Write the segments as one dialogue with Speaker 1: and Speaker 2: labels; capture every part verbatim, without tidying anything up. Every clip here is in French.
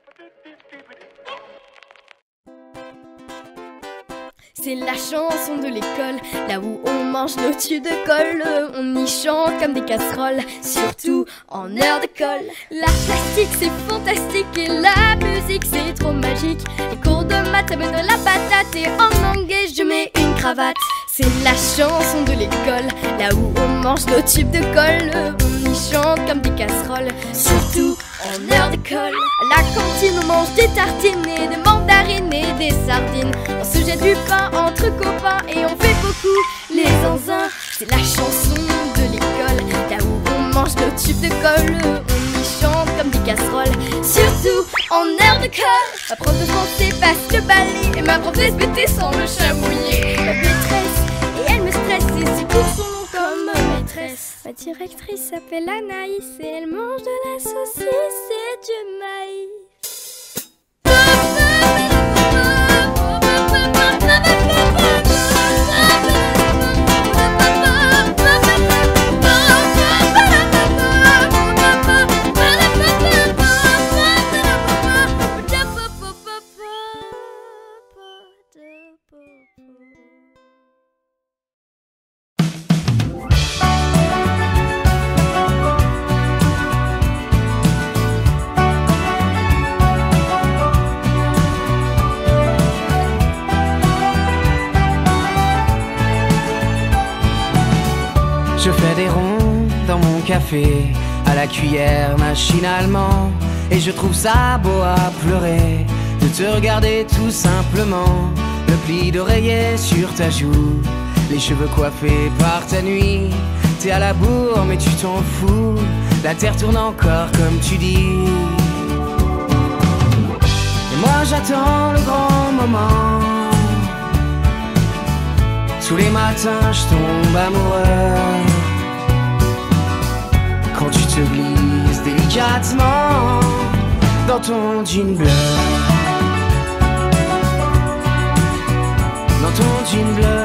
Speaker 1: C'est la chanson de l'école, là où on mange nos tubes de colle. On y chante comme des casseroles, surtout en heure de colle. L'art plastique c'est fantastique et la musique c'est trop magique. Les cours de maths ça met de la patate et en anglais je mets une cravate. C'est la chanson de l'école, là où on mange nos tubes de colle. On y chante comme des casseroles, surtout en heure de colle. À la cantine on mange des tartines et des mandarines et des sardines. On se jette du pain entre copains et on fait beaucoup les zinzins. C'est la chanson de l'école, là où on mange nos tubes de colle. On y chante comme des casseroles, surtout en heure de colle. Ma prof de français passe le balai et ma prof de S V T sans le chabouiller. Ma maîtresse, et elle me stresse, et ses cours sont longs comme maîtresse. Ma directrice s'appelle Anaïs et elle mange de la saucisse et du maïs.
Speaker 2: Je fais des ronds dans mon café, à la cuillère machinalement. Et je trouve ça beau à pleurer, de te regarder tout simplement. Le pli d'oreiller sur ta joue, les cheveux coiffés par ta nuit. T'es à la bourre mais tu t'en fous, la terre tourne encore comme tu dis. Et moi j'attends le grand moment, tous les matins je tombe amoureux. Quand tu te glisses délicatement dans ton jean bleu, dans ton jean bleu.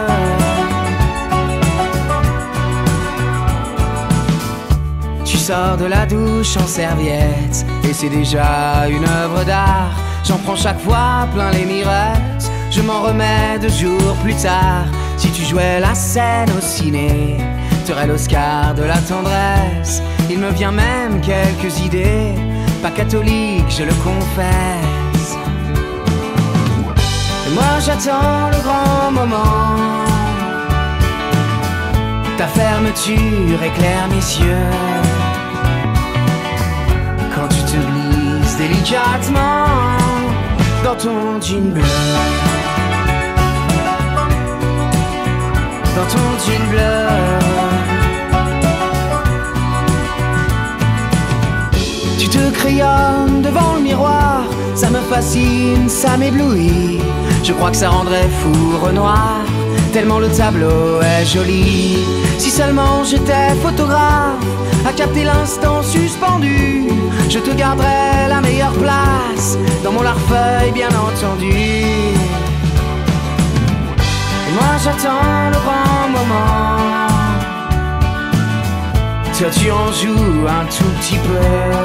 Speaker 2: Tu sors de la douche en serviette et c'est déjà une œuvre d'art. J'en prends chaque fois plein les mirettes, je m'en remets deux jours plus tard. Si tu jouais la scène au ciné, t'aurais l'Oscar de la tendresse. Il me vient même quelques idées, pas catholiques, je le confesse. Et moi j'attends le grand moment, ta fermeture éclaire mes yeux. Quand tu te glisses délicatement dans ton jean bleu, dans ton jean bleu. Tu te crayonnes devant le miroir, ça me fascine, ça m'éblouit. Je crois que ça rendrait fou Renoir, tellement le tableau est joli. Si seulement j'étais photographe, à capter l'instant suspendu, je te garderais la meilleure place, dans mon larfeuille bien entendu. Et moi j'attends le grand moment, toi tu en joues un tout petit peu.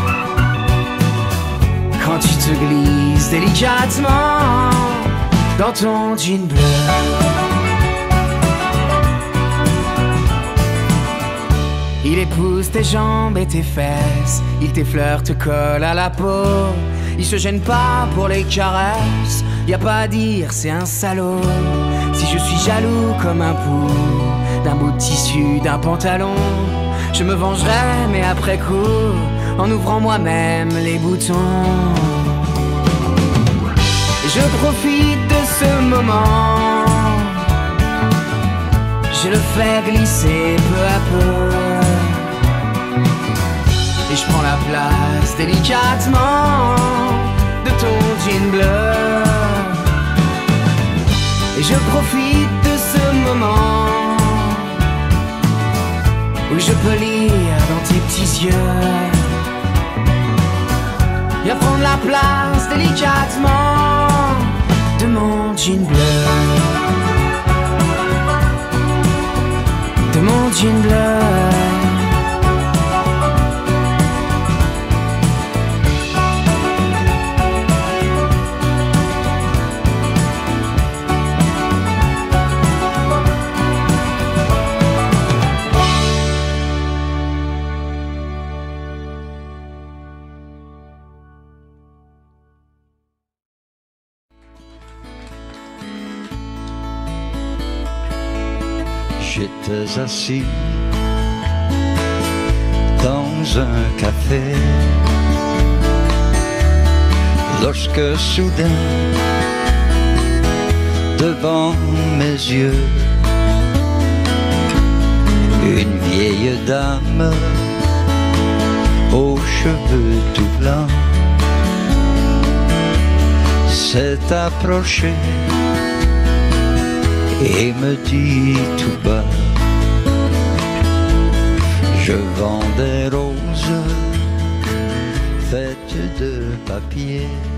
Speaker 2: Quand tu te glisses délicatement dans ton jean bleu. Il épouse tes jambes et tes fesses, il t'effleure, te colle à la peau. Il se gêne pas pour les caresses, y a pas à dire, c'est un salaud. Si je suis jaloux comme un pou d'un bout de tissu, d'un pantalon, je me vengerai mais après coup, en ouvrant moi-même les boutons. Et je profite de ce moment, je le fais glisser peu à peu, et je prends la place délicatement de ton jean bleu. Et je profite de ce moment où je peux lire dans tes petits yeux et prendre la place délicatement de mon jean bleu, de mon jean bleu.
Speaker 3: J'étais assis dans un café lorsque soudain, devant mes yeux, une vieille dame aux cheveux tout blancs s'est approchée et me dit tout bas: je vends des roses faites de papier.